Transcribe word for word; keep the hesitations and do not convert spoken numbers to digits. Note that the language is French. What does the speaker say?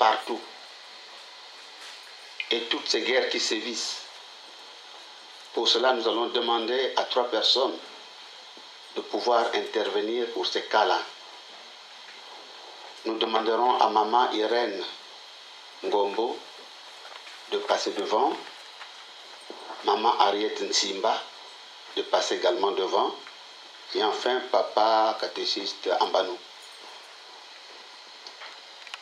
partout. Et toutes ces guerres qui sévissent. Pour cela, nous allons demander à trois personnes de pouvoir intervenir pour ces cas-là. Nous demanderons à Maman Irène Ngombo de passer devant, Maman Ariette Nsimba de passer également devant, et enfin Papa catéchiste Ambanou.